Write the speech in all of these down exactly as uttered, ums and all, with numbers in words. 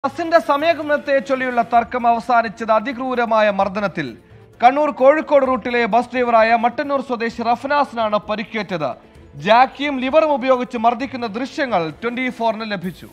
ബസിന്റെ സമയഗമനത്തെ ചൊല്ലിയുള്ള തർക്കം അവസാനിച്ചത് അതിക്രൂരമായ മർദ്ദനത്തിൽ. കണ്ണൂർ കോഴിക്കോട് റൂട്ടിലെ ബസ് ഡ്രൈവറായ മട്ടന്നൂർ സ്വദേശി റഫ്നാസിനാണ് പരിക്കേറ്റത്. ജാക്കിയും ലിവറും ഉപയോഗിച്ച് മർദ്ദിക്കുന്ന ദൃശ്യങ്ങൾ ട്വന്റി ഫോറിന് ലഭിച്ചു.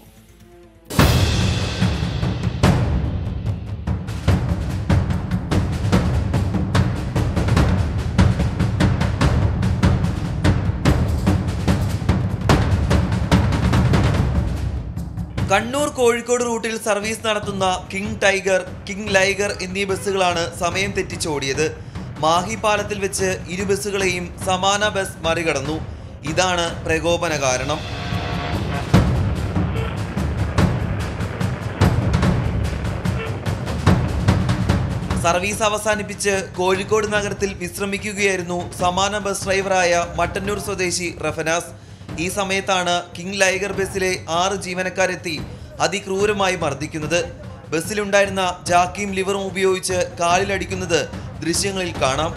കണ്ണൂർ കോഴിക്കോട് റൂട്ടിൽ സർവീസ് നടത്തുന്ന കിങ് ടൈഗർ, കിങ് ലൈഗർ എന്നീ ബസ്സുകളാണ് സമയം തെറ്റിച്ചോടിയത്. മാഹി പാലത്തിൽ വെച്ച് ഇരു ബസ്സുകളെയും സമാന ബസ് മറികടന്നു. ഇതാണ് പ്രകോപന കാരണം. സർവീസ് അവസാനിപ്പിച്ച് കോഴിക്കോട് നഗരത്തിൽ വിശ്രമിക്കുകയായിരുന്നു സമാന ബസ് ഡ്രൈവറായ മട്ടന്നൂർ സ്വദേശി റഫനാസ്. ഈ സമയത്താണ് കിങ് ലൈഗർ ബസ്സിലെ ആറ് ജീവനക്കാരെത്തി അതിക്രൂരമായി മർദ്ദിക്കുന്നത്. ബസ്സിലുണ്ടായിരുന്ന ജാക്കിയും ലിവറും ഉപയോഗിച്ച് കാലിലടിക്കുന്നത് ദൃശ്യങ്ങളിൽ കാണാം.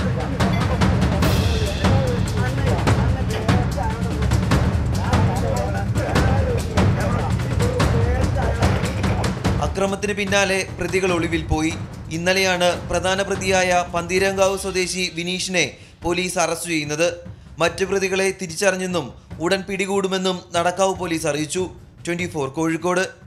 അക്രമത്തിന് പിന്നാലെ പ്രതികൾ ഒളിവിൽ പോയി. ഇന്നലെയാണ് പ്രധാന പ്രതിയായ പന്തീരങ്കാവ് സ്വദേശി വിനീഷിനെ പോലീസ് അറസ്റ്റ് ചെയ്യുന്നത്. മറ്റു പ്രതികളെ തിരിച്ചറിഞ്ഞെന്നും ഉടൻ പിടികൂടുമെന്നും നടക്കാവ് പോലീസ് അറിയിച്ചു. Twenty four Kozhikode.